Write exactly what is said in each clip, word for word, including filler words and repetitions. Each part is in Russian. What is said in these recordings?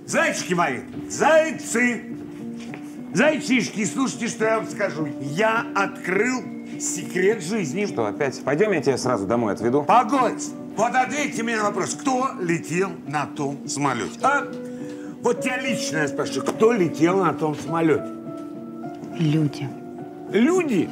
Зайчики мои, зайцы, зайчишки, слушайте, что я вам скажу. Я открыл секрет жизни. Что, опять? Пойдем, я тебя сразу домой отведу. Погодь, вот ответьте мне на вопрос, кто летел на том самолете? А? Вот тебя лично я спрашиваю, кто летел на том самолете? Люди. Люди?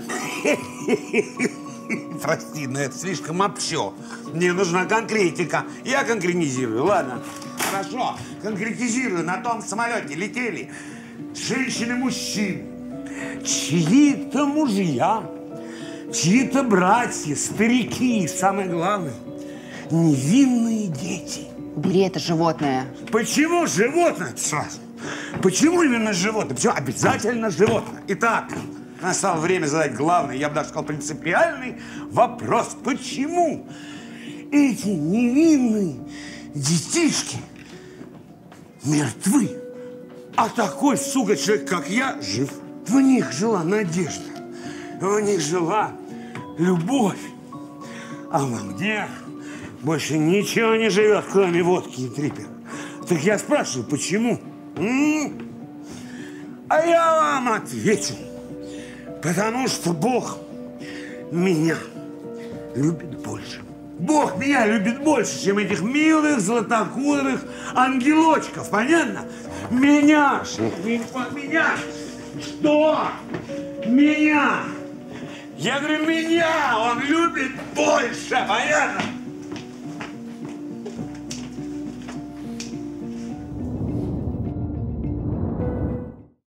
Прости, но это слишком общо. Мне нужна конкретика. Я конкретизирую, ладно. Хорошо, конкретизирую. На том самолете летели женщины-мужчины, чьи-то мужья, чьи-то братья, старики и, самое главное, невинные дети. Убери это животное. Почему животное сразу? Почему именно животное? Почему обязательно животное? Итак, настало время задать главный, я бы даже сказал, принципиальный вопрос. Почему эти невинные детишки мертвы, а такой, сука, человек, как я, жив? В них жила надежда, в них жила любовь. А во мне больше ничего не живет, кроме водки и трипера. Так я спрашиваю, почему? М? А я вам отвечу. Потому что Бог меня любит больше. Бог меня любит больше, чем этих милых, златокудрых ангелочков. Понятно? Меня. Меня. Что? Меня. Я говорю, меня он любит больше. Понятно?